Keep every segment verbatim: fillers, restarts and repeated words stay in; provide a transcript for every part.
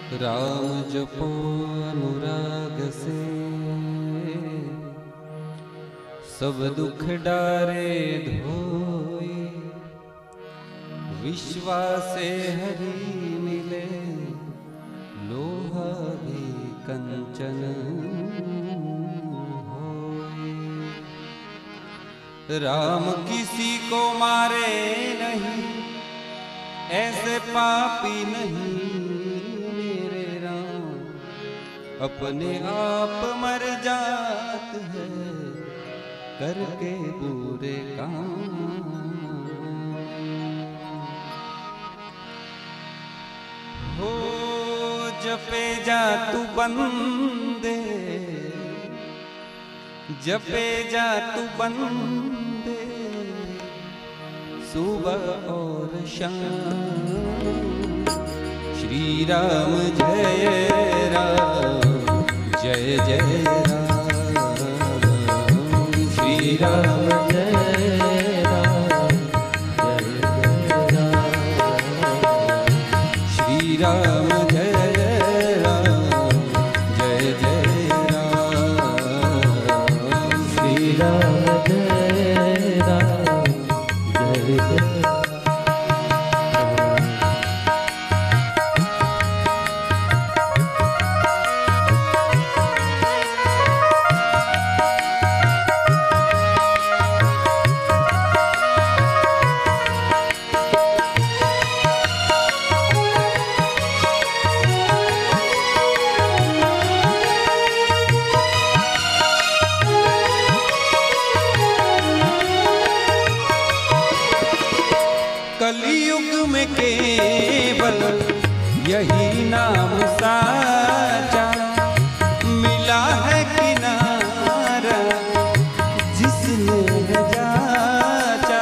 राम जपो अनुराग से, सब दुख डारे धोए। विश्वासे हरि मिले, लोहा भी कंचन होए। राम किसी को मारे नहीं, ऐसे पापी नहीं मेरे राम। अपने आप मर जात है, करके बुरे काम। हो जपे जा तू बंदे, जपे जा तू बंदे, सुबह और शाम। श्री राम जय राम, जय जय राम। श्री राम जय राम, जय जय राम। श्री राम जय राम, जय जय राम। श्री राम जय राम, जय जय। कलियुग में केवल यही नाम साचा, मिला है किनारा जिसने जाचा।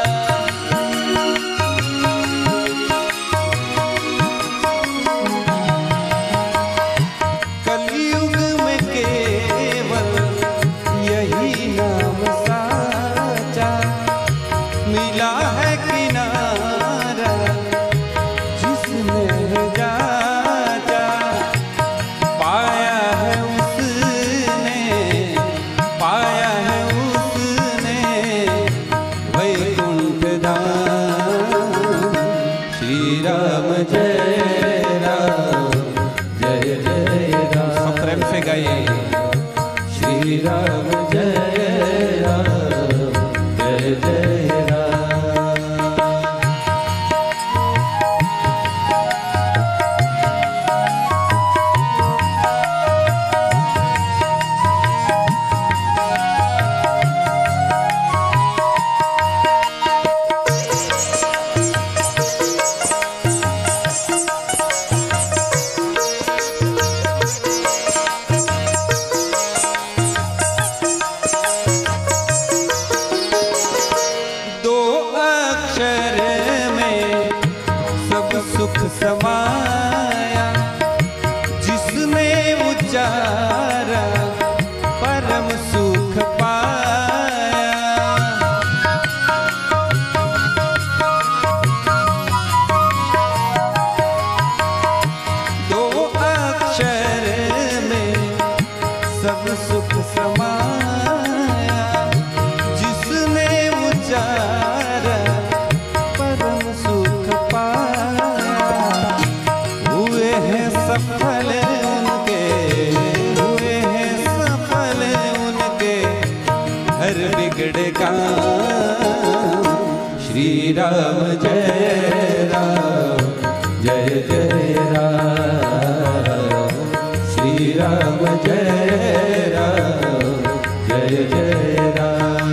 कलियुग में केवल यही नाम साचा, मिला है किनारा जिसने जाचा। पाया है उसने, पाया है उसने वैकुंठ धाम। श्री राम जय राम, जय जय राम। सब प्रेम से गाइए। श्री राम जय राम, जय जय राम। सुख समाया जिसने उचारा, परम सुख पाया। दो अक्षर में सब सुख समाया, जिसने उचारा परम सुख पाया। हुए हैं सफल उनके, हुए हैं सफल उनके हर बिगड़े काम। श्री राम जय राम, जय जय राम। श्री राम जय राम, जय जय राम।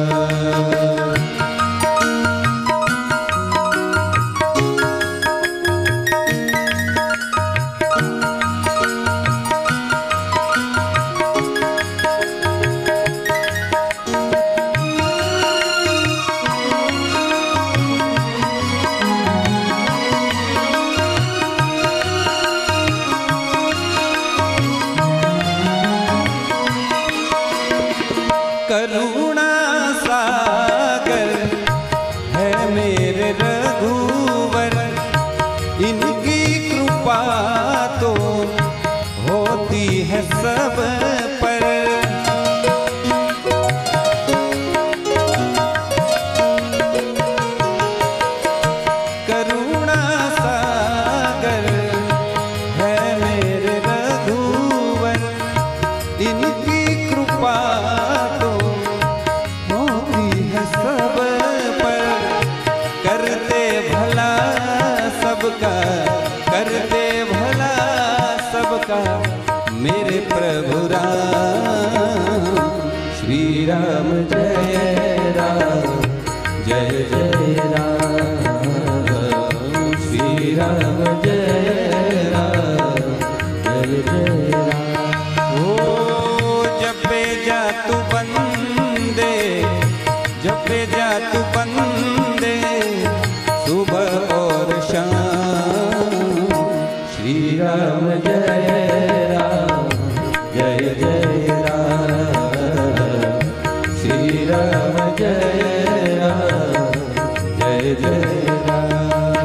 करते भला सबका, करते भला सबका मेरे प्रभु राम। श्री राम जय राम, जय जय राम, श्री राम जय राम, जय जय राम। ओ जपे जा तू बंदे, जपे जा तू बंदे सुबह और शाम। श्री राम जय राम, जय जय राम, श्री राम जय राम, जय जय राम।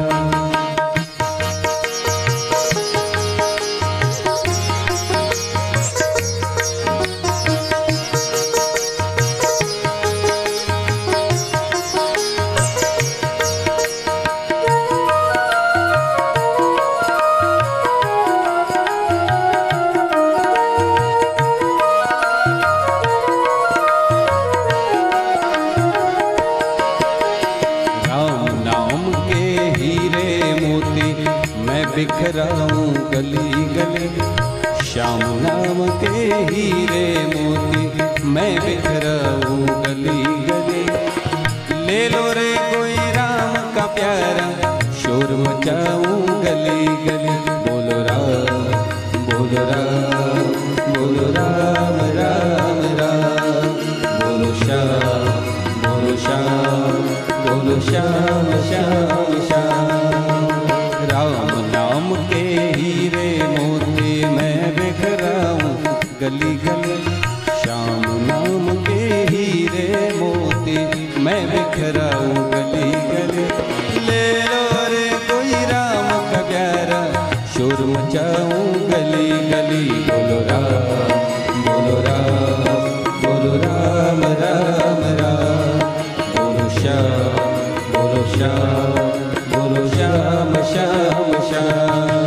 बिखराऊं गली गली, श्याम नाम के हीरे मोती मैं बिखराऊं गली गली। ले लो रे कोई राम का प्यारा, शोर मचाऊं गली गली। बोलो राम, बोलो राम, बोलो राम राम राम, बोलो श्याम, बोलो श्याम, बोलो श्याम श्याम श्याम। राम नाम के हीरे मोती मैं बिखराऊं गली गली, श्याम नाम के हीरे मोती मैं बिखराऊं गली गली। ले लो रे कोई राम का प्यारा, शोर मचाऊं गली गली। बोलो राम, बोलो राम, बोलो राम राम राम, बोलो श्याम, बोलो श्याम, बोलो श्याम श्याम श्याम।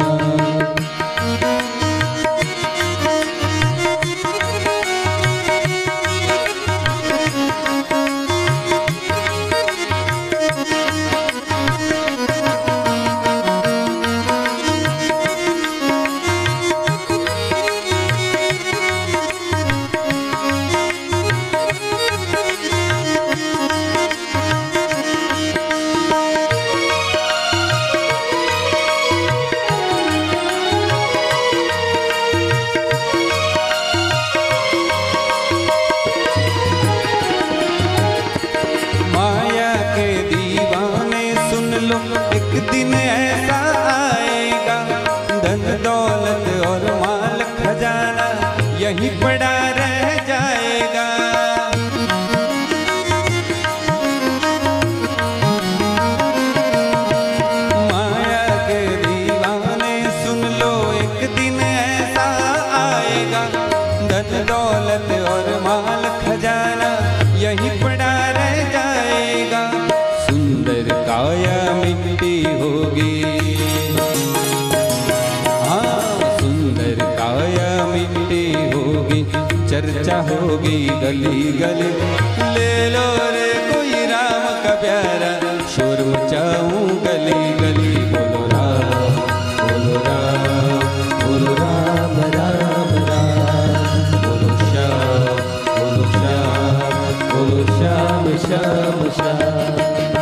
एक दिन ऐसा आएगा, धन दौलत और माल खजाना यहीं पड़ा रह जाएगा। माया के दीवाने सुन लो, एक दिन ऐसा आएगा, धन दौलत और माल खजाना यहीं पड़ा रह जाएगा। सुंदर काया मिट्टी होगी, हाँ सुंदर काया मिट्टी होगी, चर्चा होगी गली गली। ले लो रे कोई राम का प्यारा, शोर मचाऊं गली गली। बोलो राम, बोलो राम, बोलो राम राम राम, बोलो श्याम, बोलो श्याम, बोलो श्याम श्याम श्याम।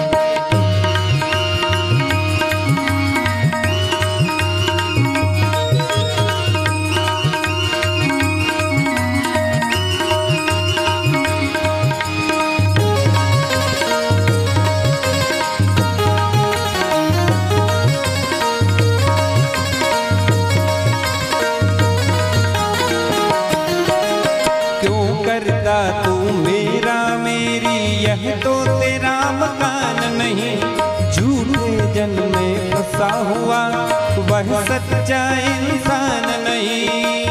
करता तू मेरा मेरी, यह तो तेरा मकान नहीं। झूठे जन्म में फंसा हुआ वह सच्चा इंसान नहीं।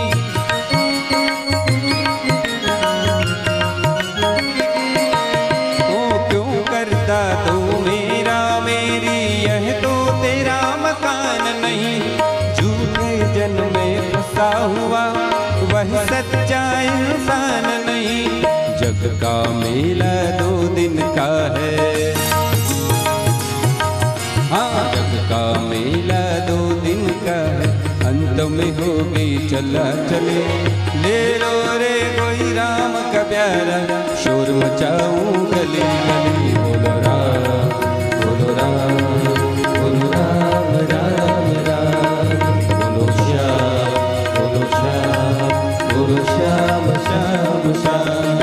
ओ क्यों करता तू मेरा मेरी, यह तो तेरा मकान नहीं। झूठे जन्म में फंसा हुआ वह सच्चा इंसान नहीं। जग का मेला दो दिन का है, में होगी चला चले। ले लो रे कोई राम का प्यारा, शोर मचाऊं गली गली। बोलो राम बोलो राम बोलो राम राम राम। बोलो श्याम बोलो श्याम बोलो श्याम श्याम श्याम।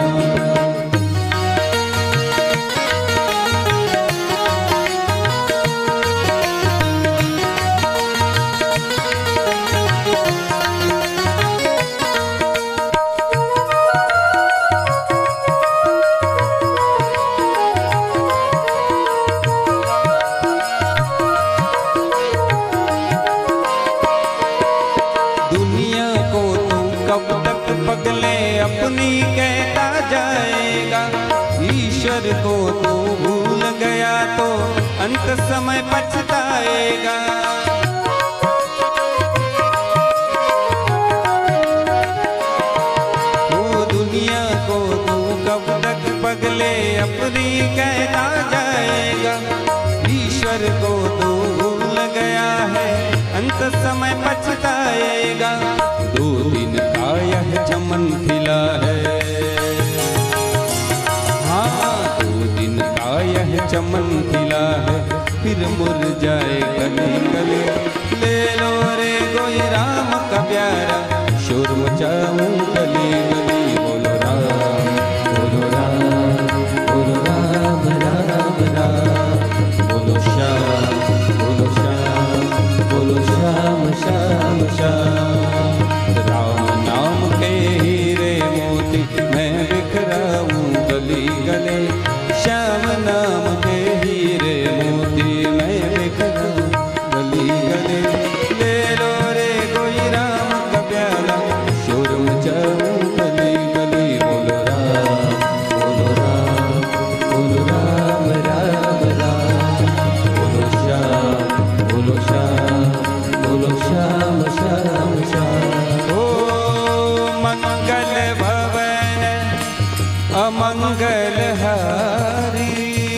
अपनी कहता जाएगा, ईश्वर को तू भूल गया तो अंत समय पछताएगा। वो दुनिया को तू कब तक पगले अपनी कहता जाएगा, ईश्वर को तू भूल गया है अंत समय पछताएगा। दो दिन का यह चमन खिला है, हाँ दो दिन का यह चमन खिला है, फिर मुरझाए गली गली। ले लो रे कोई राम का प्यारा, शोर मचाऊं गली गली। बोलो राम बोलो राम बोलो राम राम राम। बोलो श्याम बोलो श्याम बोलो श्याम श्याम श्याम। राम नाम के हीरे मोती मैं बिखराऊं गली गली। श्याम नाम के हीरे मोती मैं बिखराऊं गली गली। ले लो रे कोई राम का प्याला, शोर मचाऊं गली गली। बोलो राम बोलो राम बोलो राम राम राम। बोलो श्याम बोलो श्याम बोलो श्याम श्याम श्याम। मंगल भवन अमंगल हारी,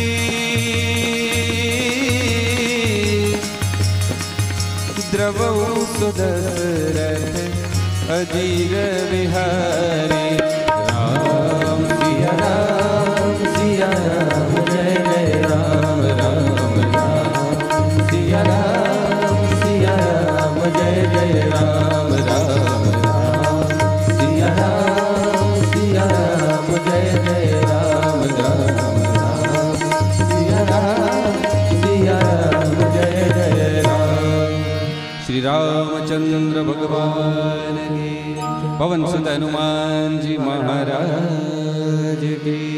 द्रवौ सुदशरथ अजीर बिहारी। राम सिया राम सिया राम जय जय राम राम राम। सिया राम सिया राम जय जय राम राम राम। सिया राम सिया राम जय जय राम राम राम। सिया राम सिया राम जय जय राम। श्री रामचंद्र भगवान की, पवन सुत हनुमान जी महाराज की।